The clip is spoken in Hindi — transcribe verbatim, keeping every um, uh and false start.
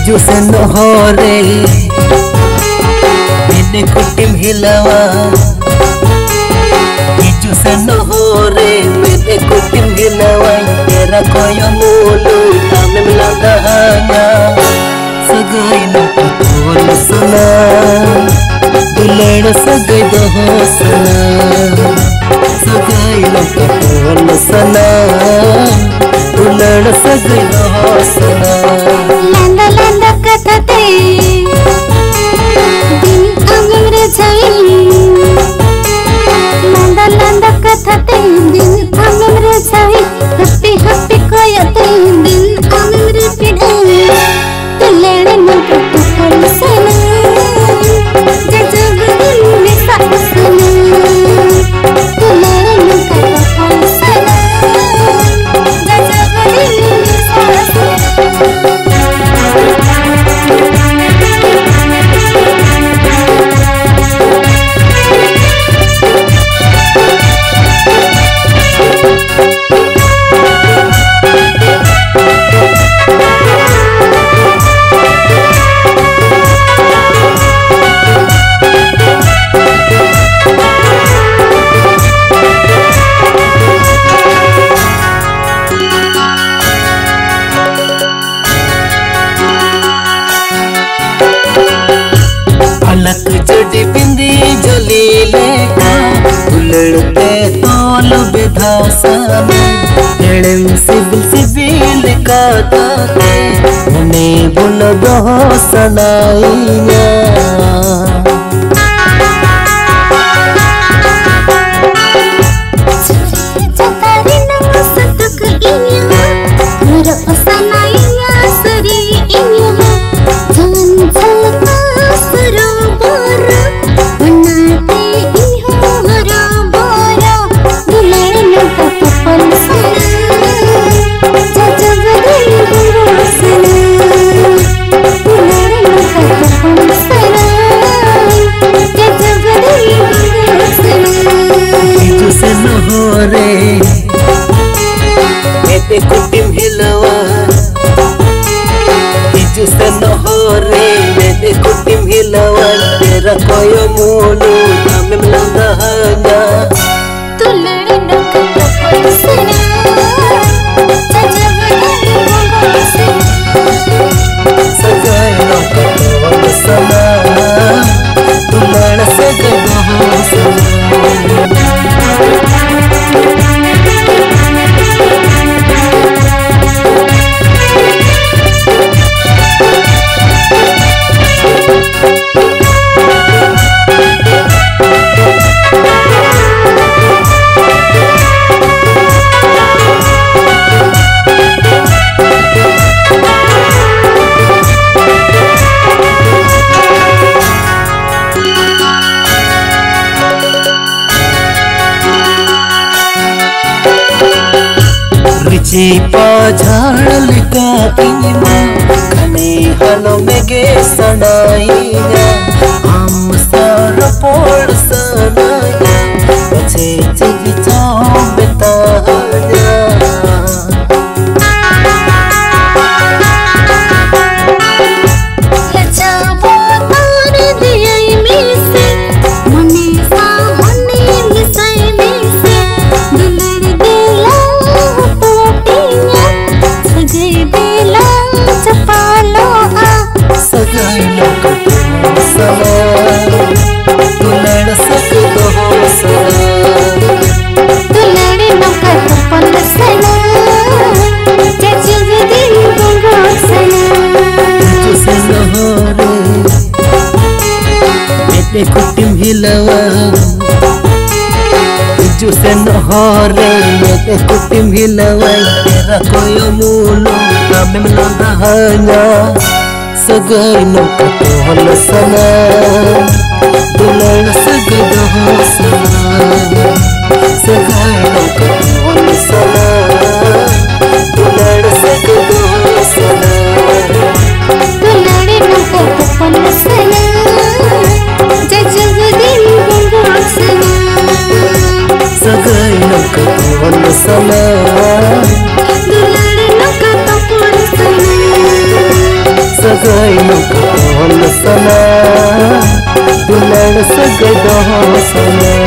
जो से नहरे मैंने कुटिम हिलावा जो से नहरे मैंने कुटिम हिलावा तेरा कोई मूलू तामे मिला दहाना सगाई नो पतोल सना दुलड़ सगाई दहो सना सगाई नो पतोल सना दुलड़ सगाई दहो सना लंदा लंदा कथते दिन अंगरे जाई लंदा लंदा कथते दिन अंगरे जाई हप्पी हप्पी कोयते दिन अंगरे पिड़े तुलेड़े न पतोल सना जजगुल में सासना तुलेड़े न पतोल सना जजगुल में सासना चढ़ी बिंदी जली लेका उलड़ते तोल बेधासा एड़म सिबिल सिबिल का ताते मने बुल दहो सनाइया कुटिम हिलावा जो से नहरे मैंने कुटिम हिलावा तेरा कोई मूलू तामे मिला दहाना तुलेड़े न पतोल सना जजगुल सगाई नो पतोल सना दुलड़ सगाई दहो सना चीपा झाड़ का इमा घने हलो में गे सनाइया हम सार पोड़ सनाइया बचे चिगी चाओ बेताया सगाई नो पतोल सना दुलड़ सगाई दहो सना तुलेड़े न पतोल सना जजगुल में सासना जो से नहरे मैंने कुटिम हिलावा जो से नहरे मैंने कुटिम हिलावा तेरा कोई मूलू तामे मिला दहाना सगाई नो पतोल सना दुलड़ सगाई दहो सना सगाई नो पतोल सना दुलड़ सगाई दहो सना तुलेड़े न पतोल सना जजगुल में सासना सगाई नो पतोल सना दुलड़ दुलड़ न पतोल सना सगाई सना दुलड़ सगे दो सना